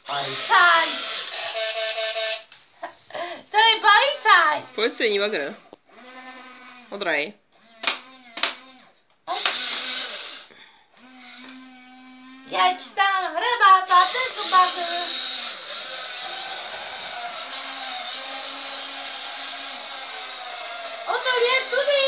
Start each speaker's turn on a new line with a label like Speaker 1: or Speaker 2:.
Speaker 1: Policajt! To je policajt!
Speaker 2: Policejní bagr. Odrej.
Speaker 1: Jeď tam, hrabá, patenku bagr. O to je tudy!